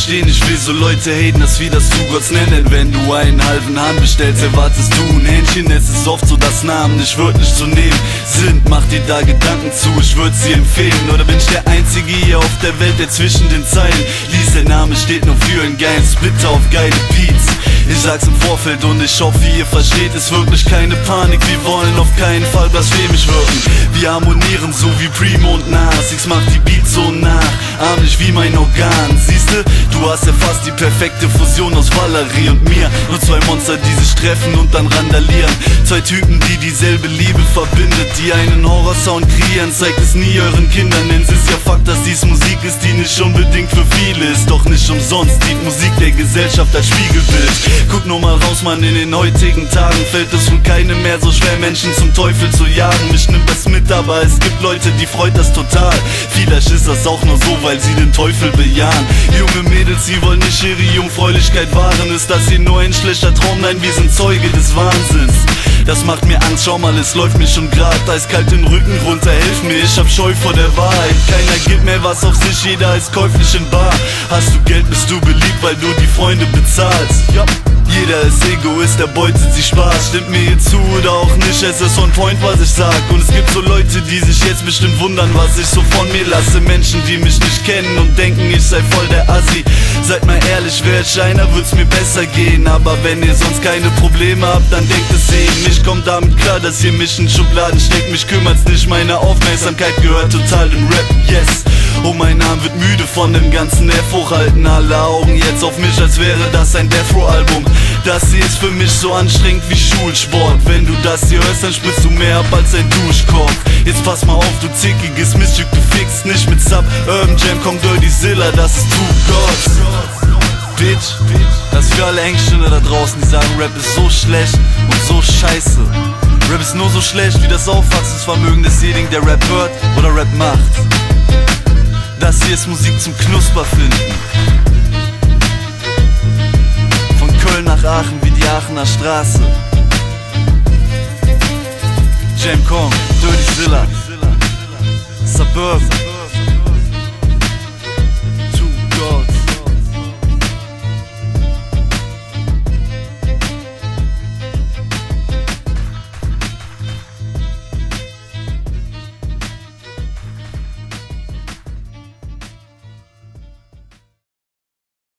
verstehen, ich will so Leute haten, dass wir das zu Gotts nennen. Wenn du einen halben Hahn bestellst, erwartest du ein Hähnchen. Es ist oft so, dass Namen nicht wörtlich zu nehmen sind. Mach dir da Gedanken zu, ich würd sie empfehlen. Oder bin ich der Einzige hier auf der Welt, der zwischen den Zeilen liest, der Name steht nur für einen geilen Splitter auf geile Beats. Ich sag's im Vorfeld und ich hoffe, ihr versteht es wirklich, keine Panik. Wir wollen auf keinen Fall blasphemisch wirken. Wir harmonieren so wie Primo und Nas. Ich mach die Beats so nachahmlich wie mein Organ. Siehste, du hast ja fast die perfekte Fusion aus Valerie und mir. Nur zwei Monster, die sich treffen und dann randalieren. Zwei Typen, die dieselbe Liebe verbindet, die einen Horrorsound kreieren. Zeigt es nie euren Kindern, denn es ist ja Fakt, dass dies Musik ist, die nicht unbedingt für viele ist. Doch nicht umsonst dient Musik der Gesellschaft als Spiegelbild. Guck nur mal raus, Mann, in den heutigen Tagen fällt es wohl keinem mehr so schwer, Menschen zum Teufel zu jagen. Mich nimmt das mit, aber es gibt Leute, die freut das total. Vielleicht ist das auch nur so, weil sie den Teufel bejahen. Junge Mädels, sie wollen nicht ihre Jungfräulichkeit wahren. Ist das hier nur ein schlechter Traum? Nein, wir sind Zeuge des Wahnsinns. Das macht mir Angst, schau mal, es läuft mir schon grad eiskalt den Rücken runter, hilf mir, ich hab Scheu vor der Wahrheit. Keiner gibt mehr was auf sich, jeder ist käuflich in bar. Hast du Geld, bist du beliebt, weil du die Freunde bezahlst. Ja. Jeder ist Egoist, der beutet sich Spaß. Stimmt mir hier zu oder auch nicht, es ist on point, was ich sag. Und es gibt so Leute, die sich jetzt bestimmt wundern, was ich so von mir lasse. Menschen, die mich nicht kennen und denken, ich sei voll der Assi. Seid mal ehrlich, wär ich einer, würd's mir besser gehen. Aber wenn ihr sonst keine Probleme habt, dann denkt es eben. Ich komm damit klar, dass ihr mich in Schubladen steckt. Mich kümmert's nicht, meine Aufmerksamkeit gehört total dem Rap, yes. Oh, mein Arm wird müde von dem ganzen F hochhalten. Alle Augen jetzt auf mich, als wäre das ein Death Row Album. Das hier ist für mich so anstrengend wie Schulsport. Wenn du das hier hörst, dann spritzt du mehr ab als ein Duschkorb. Jetzt pass mal auf, du zickiges Miststück, du fickst nicht mit Sub. Urban Jam, Kong Dirty Zilla, das ist Two Gods. Bitch, das ist für alle Engstände da draußen, die sagen, Rap ist so schlecht und so scheiße. Rap ist nur so schlecht wie das Auffassungsvermögen desjenigen, der Rap hört oder Rap macht. Das hier ist Musik zum Knusperfinden. Von Köln nach Aachen wie die Aachener Straße. Jam Kong, Dirty Zilla, Suburban.